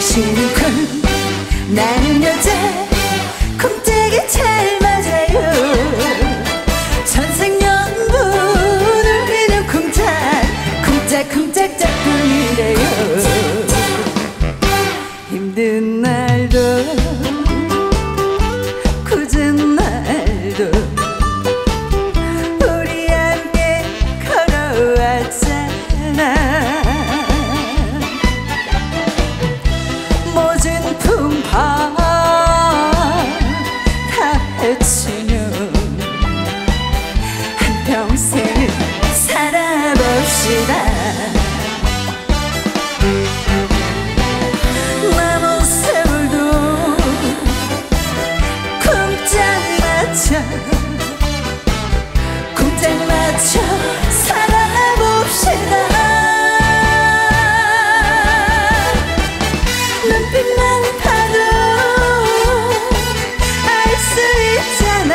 당신은 군, 나는 여자, 쿵짝이 잘 맞아요. 천생연분 우리는 쿵짝, 쿵짝 짝꿍이래요. 힘든 날도 굳은 날도 우리 함께 걸어왔잖아. 모진 품바 다 헤치는 한평생을 살아봅시다. 남은 세월도 쿵짝 맞춰 살아봅시다. 눈빛만 봐도 알 수 있잖아.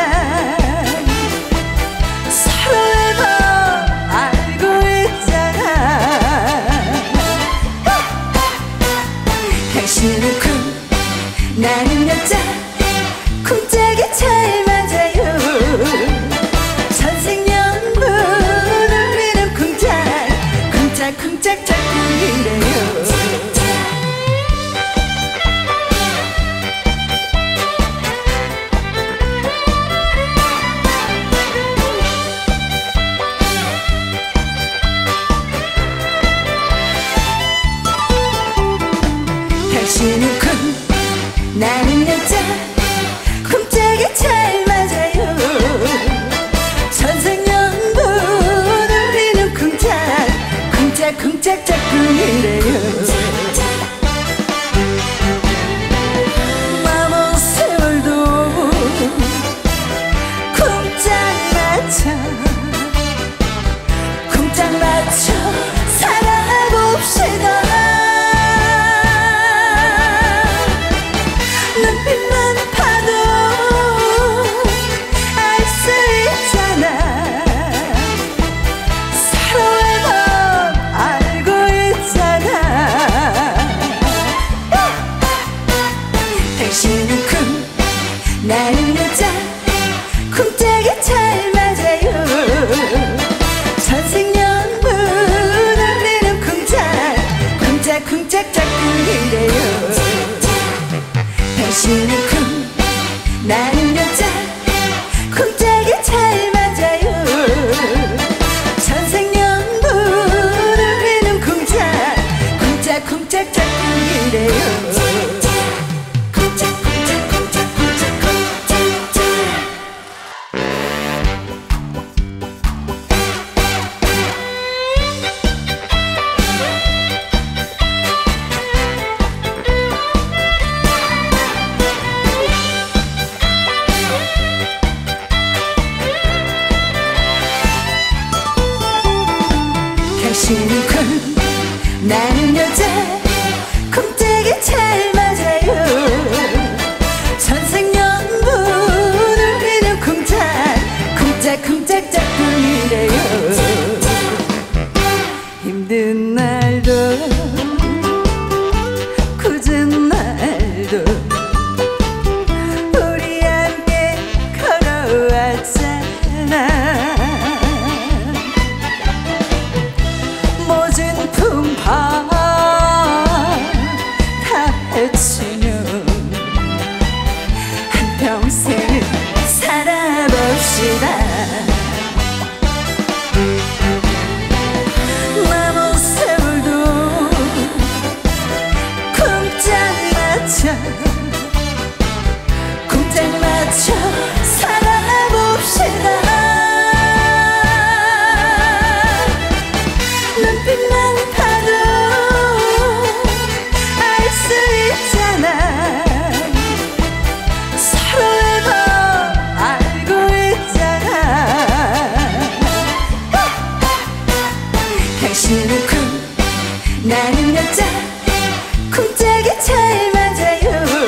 서로의 법 알고 있잖아. 당신은 쿵, 나는 여자, 쿵짝이 잘 맞아요. 천생연분 우리는 쿵짝 짝꿍이래요. 당신은 쿵, 나는 여자, 쿵짝이 잘 맞아요. 천생연분 우리는 쿵짝 짝꿍이래요. 남은 세월도 쿵짝 맞춰 살아봅시다. 눈빛만 봐도 알 수 있잖아. 서로의 법 알고 있잖아. 당신은 쿵, 나는 여자, 쿵짝이 잘 맞아요. 천생연분 우리는 쿵짝 짝꿍이래요. 당신은 쿵, 나는 여자, 쿵짝이 잘 맞아요. 천생연분 우리는 쿵짝 짝꿍이래요. 당신은 쿵, 나는 여자, 쿵짝이 잘 맞아요. 천생연분 우리는 쿵짝 짝꿍이래요. 힘든 날도 굳은 날도 우리 함께 걸어왔잖아. 모진 품바 다 헤치는 한평생을 살아봅시다. 남은 세월도 쿵짝 맞춰 살아봅시다. 눈빛만 봐도 알 수 있잖아. 서로의 법 알고 있잖아. 당신은 쿵, 나는 여자, 쿵짝이 잘 맞아요.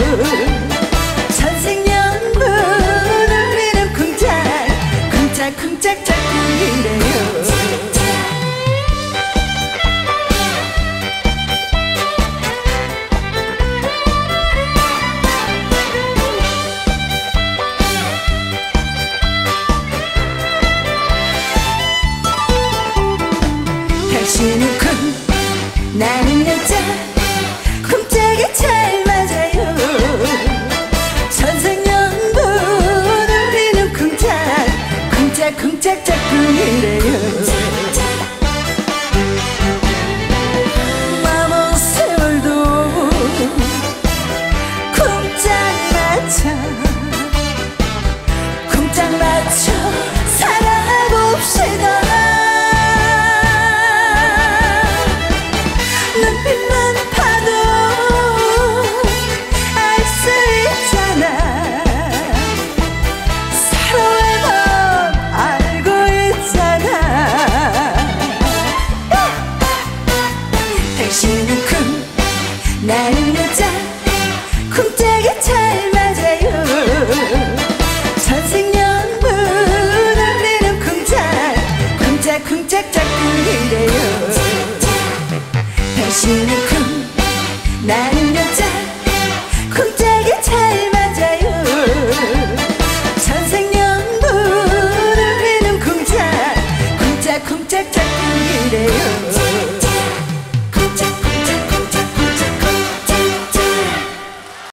천생연분 우리는 쿵짝 짝꿍이래요. 당신은